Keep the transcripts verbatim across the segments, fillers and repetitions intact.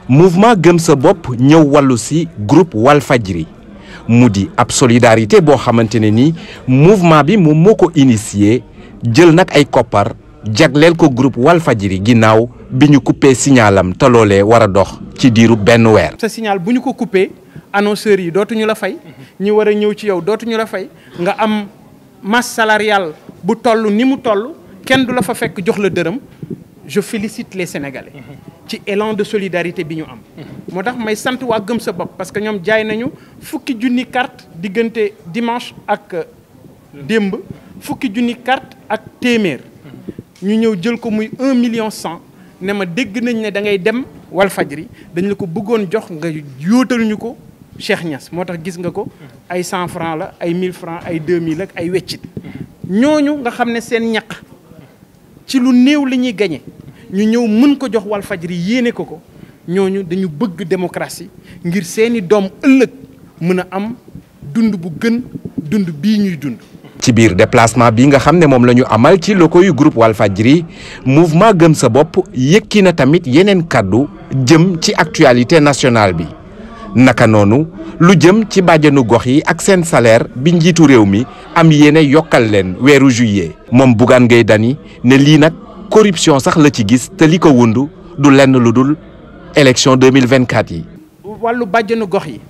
mouvement gëm sa bopp ñëw wàllu si groupe Walfadjri mu di ab solidarité boo xamante ne ni mouvement bi moom moo ko initié jël nag ay koppar jagleel ko groupe Walfadjri ginnaaw bi ñu coupé signalam te loolee war a dox ci diiru benn weer. sa signal bu ñu ko coupé annonceurs yi dootuñu la fay ñi war a ñëw ci yow dootuñu la fay nga am masse salariale bu toll ni mu toll kenn du la fa fekk jox la dërëm. Je félicite les Sénégalais ci élan de solidarité bi ñu am moo tax may sant waa gëm sa bopp parce que ñoom jaay nañu fukki junni carte diggante dimanche ak démb fukki junni carte ak téeméer ñu ñëw jël ko muy un million cent ne ma dégg nañ ne da ngay dem Walfadjri dañ la ko bëggoon jox nga yóotal ñu ko Cheikh Niass moo tax gis nga ko ay cent francs la ay mille francs ay deux mille ak ay weccit ñooñu nga xam ne seen ñaq ci lu néew li ñuy gañe ñu ñëw mën ko jox Walfadjri yéene ko ko ñooñu dañu bëgg démocratie ngir seeni doom ëllëg mën a am dund bu gën dund bii ñuy dund. ci biir déplacement bi nga xam ne moom la ñu amal ci locaux yu groupe Walfadjri mouvement gëm sa bopp yëkki na tamit yeneen kàddu jëm ci actualité nationale bi naka noonu lu jëm ci bàjjanu gox yi ak seen salaire bi njiitu réew mi am yéene yokkal leen weeru juillet. moom Bougane Gueye Dany ne lii nag corruption sax la ci gis te li ko wundu du lenn lu dul élection deux mille vingt-quatre yi. wàllu bàjjanu gox yi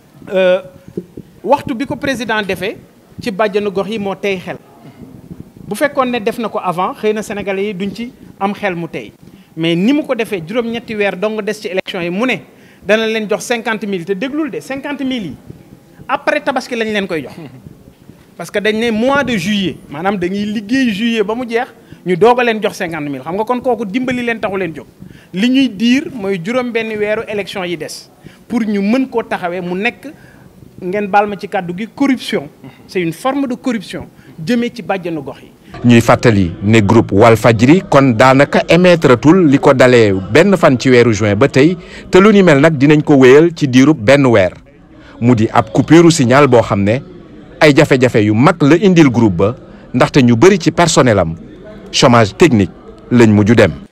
waxtu bi ko président defee ci bàjjanu gox yi moo tey xel bu fekkoon ne def na ko avant xëy na sénégalais yi duñ ci am xel mu tey mais ni mu ko defee juróom-ñetti weer dong des ci élection yi mu ne dana leen jox cinquante mille te déglul de cinquante mille yi après tabaski lañ leen koy jox parce que dañ ne mois de juillet maanaam dañuy liggéey juillet ba mu jeex ñu doog a leen jox cinquante mille xam nga kon kooku dimbali leen taxu leen jóg li ñuy diir mooy juróom benn weeru élection yi des pour ñu mën koo taxawee mu nekk ngeen baal ma ci kàddu gi corruption c'est une forme de corruption jëmee ci bàjjanu gox yi. ñuy fàttali ne groupe Walfadjri kon daanaka émettre tul li ko dalee benn fan ci weeru juin ba tey te lu ni mel nag dinañ ko wéyal ci diirub benn weer mu di ab coupure signal boo xam ne ay jafe-jafe yu mag la indil groupe ba ndaxte ñu bëri ci personnel am chômage technique lañ mujju dem.